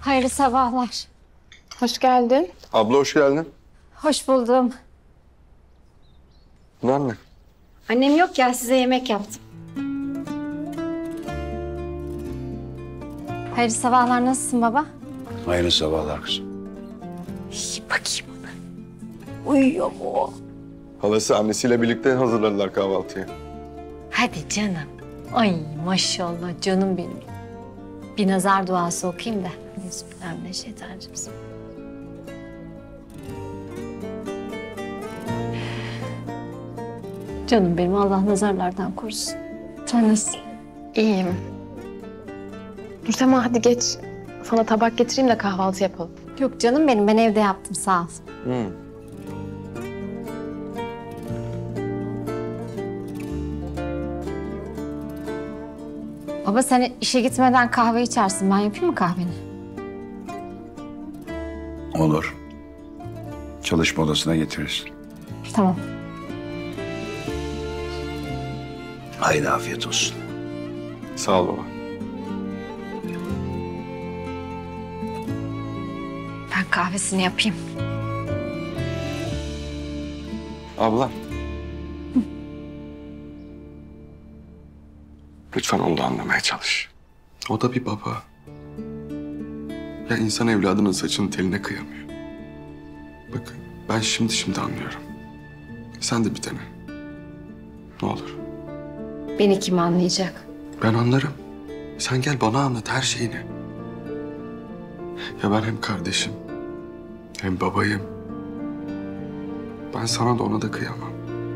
Hayırlı sabahlar. Hoş geldin. Abla hoş geldin. Hoş buldum. Bunlar ne? Annem yok ya, size yemek yaptım. Hayırlı sabahlar, nasılsın baba? Hayırlı sabahlar kızım. Bakayım ona. Uyuyor mu? Halası annesiyle birlikte hazırladılar kahvaltıyı. Hadi canım. Ay maşallah canım benim. Bir nazar duası okuyayım da. Bismillahirrahmanirrahim. Canım benim, Allah nazarlardan korusun. Sen nasılsın? İyiyim. Nursema hadi geç. Sana tabak getireyim de kahvaltı yapalım. Yok canım benim, ben evde yaptım, sağ ol. Baba sen işe gitmeden kahve içersin. Ben yapayım mı kahveni? Olur. Çalışma odasına getirirsin. Tamam. Haydi afiyet olsun. Sağ ol baba. Ben kahvesini yapayım. Abla. Lütfen onu da anlamaya çalış. O da bir baba. Ya insan evladının saçının teline kıyamıyor. Bak ben şimdi anlıyorum. Sen de bir dene. Ne olur. Beni kim anlayacak? Ben anlarım. Sen gel bana anlat her şeyini. Ya ben hem kardeşim hem babayım. Ben sana da ona da kıyamam.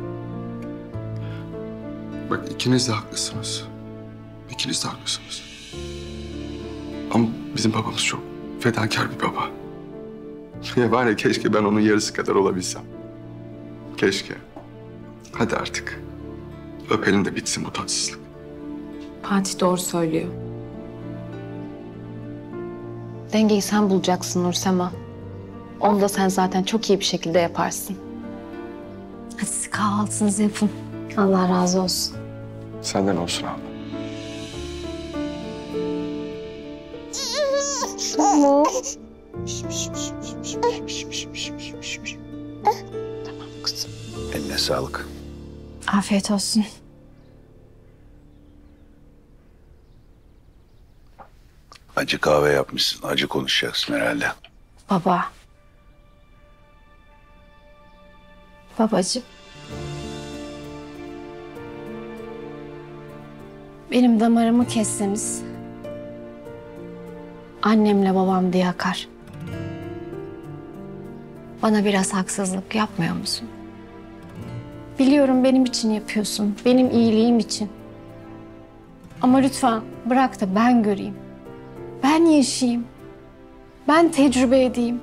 Bak ikiniz de haklısınız. İkiniz de haklısınız. Ama bizim babamız çok fedakar bir baba. Ya var ya keşke ben onun yarısı kadar olabilsem. Keşke. Hadi artık. Öpelim de bitsin bu tatsızlık. Fatih doğru söylüyor. Dengeyi sen bulacaksın Nursema. Onu da sen zaten çok iyi bir şekilde yaparsın. Hadi siz kahvaltınızı yapın. Allah razı olsun. Senden olsun abla. Tamam kızım. Eline sağlık. Afiyet olsun. Acı kahve yapmışsın. Acı konuşacaksın herhalde. Baba. Babacığım. Benim damarımı kesseniz annemle babam diye akar. Bana biraz haksızlık yapmıyor musun? Biliyorum benim için yapıyorsun, benim iyiliğim için. Ama lütfen bırak da ben göreyim. Ben yaşayayım. Ben tecrübe edeyim.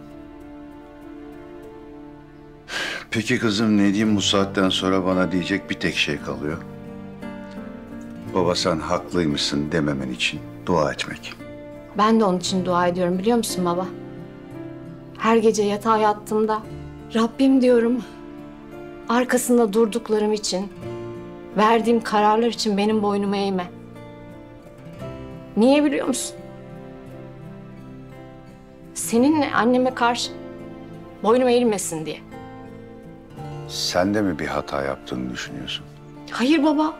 Peki kızım ne diyeyim, bu saatten sonra bana diyecek bir tek şey kalıyor. Baba sen haklıymışsın dememen için dua etmek. Ben de onun için dua ediyorum, biliyor musun baba? Her gece yatağa yattığımda Rabbim diyorum, arkasında durduklarım için, verdiğim kararlar için benim boynumu eğme. Niye biliyor musun? Seninle anneme karşı boynum eğilmesin diye. Sen de mi bir hata yaptığını düşünüyorsun? Hayır baba.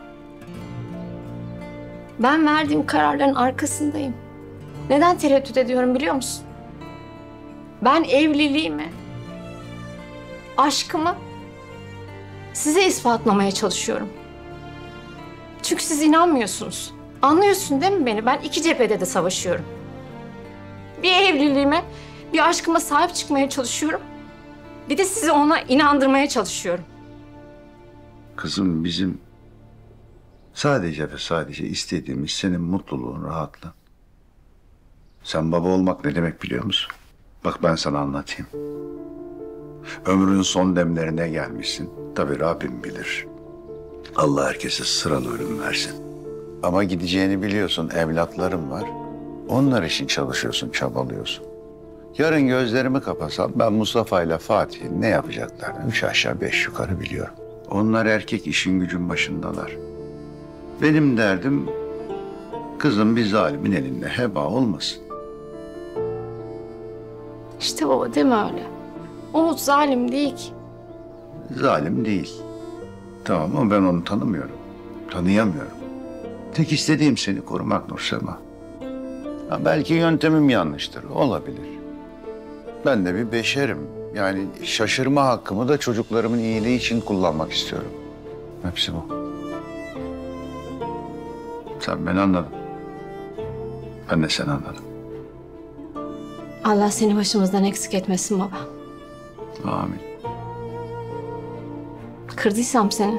Ben verdiğim kararların arkasındayım. Neden tereddüt ediyorum biliyor musun? Ben evliliğimi, aşkımı size ispatlamaya çalışıyorum. Çünkü siz inanmıyorsunuz. Anlıyorsun değil mi beni? Ben iki cephede de savaşıyorum. Bir evliliğime, bir aşkıma sahip çıkmaya çalışıyorum. Bir de sizi ona inandırmaya çalışıyorum. Kızım bizim sadece ve sadece istediğimiz senin mutluluğun, rahatlığın. Sen baba olmak ne demek biliyor musun? Bak ben sana anlatayım. Ömrünün son demlerine gelmişsin. Tabii Rabbim bilir. Allah herkese sıralı ölüm versin. Ama gideceğini biliyorsun, evlatlarım var. Onlar için çalışıyorsun, çabalıyorsun. Yarın gözlerimi kapasam ben Mustafa ile Fatih'in ne yapacaklarını 3 aşağı 5 yukarı biliyorum. Onlar erkek, işin gücün başındalar. Benim derdim kızım bir zalimin elinde heba olmasın. İşte baba deme öyle. Umut zalim değil ki. Zalim değil. Tamam ama ben onu tanımıyorum. Tanıyamıyorum. Tek istediğim seni korumak Nursema. Ha, belki yöntemim yanlıştır. Olabilir. Ben de bir beşerim. Yani şaşırma hakkımı da çocuklarımın iyiliği için kullanmak istiyorum. Hepsi bu. Sen beni anladın. Ben de seni anladım. Allah seni başımızdan eksik etmesin baba. Amin. Kırdıysam seni.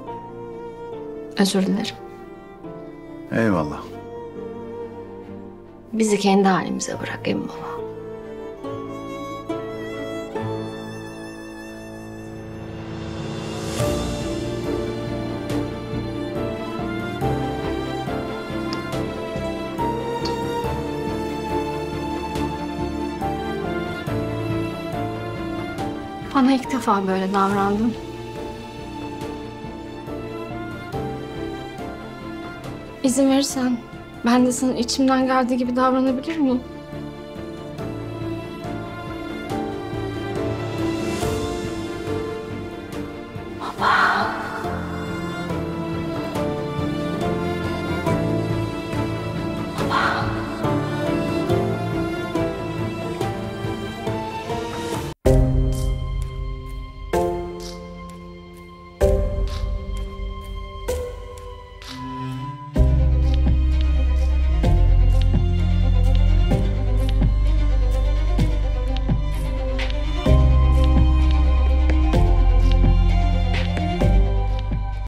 Özür dilerim. Eyvallah. Bizi kendi halimize bırak Emin baba. Bana ilk defa böyle davrandın. İzin verirsen ben de sana içimden geldiği gibi davranabilir miyim?